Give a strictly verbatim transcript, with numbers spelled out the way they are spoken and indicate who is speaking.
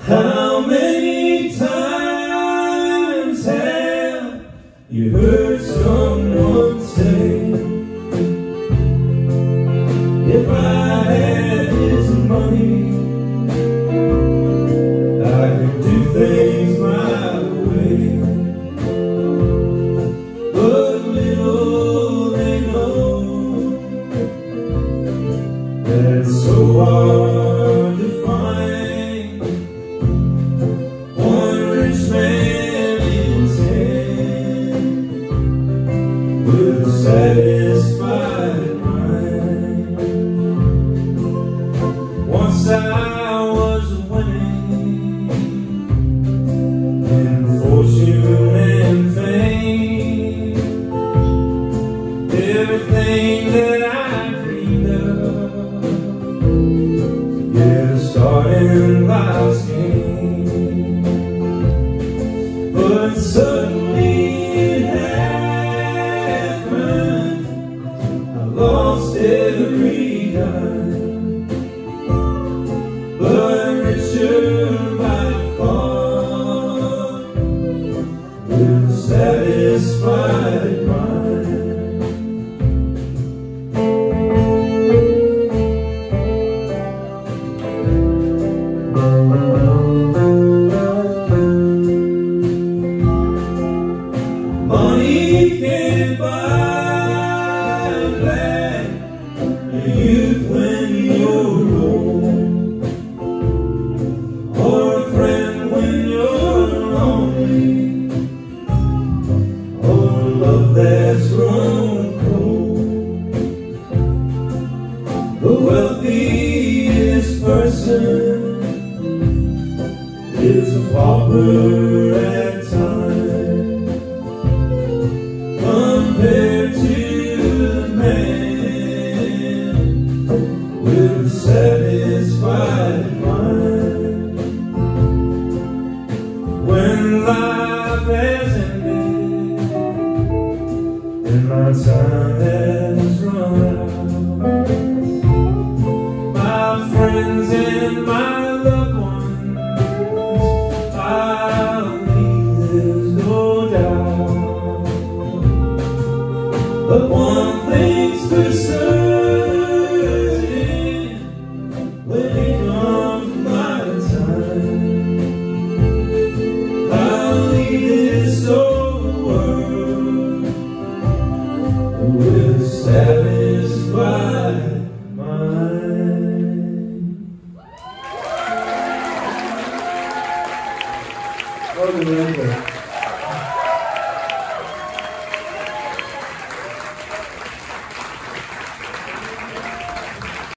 Speaker 1: How many times have you heard someone say, if I had his money, I could do things my way. But little they know that it's so hard to find one rich man in ten with a satisfied mind. Once I was winning in fortune and fame, everything that I dreamed of to get a start in life's game. But suddenly it happened, I lost every dime, but richer by far with a satisfied mind. Money can't buy back your youth when you're old, or a friend when you're lonely, or love that's grown cold. The wealthiest person is a pauper at times, compared to the man with a satisfied mind. When life has ended and my time has run out, my friends and my loved ones I'll leave, there's no doubt. But one thing's for certain, when it comes my time, I'll leave this old world with a satisfied mind. Logan Ledger.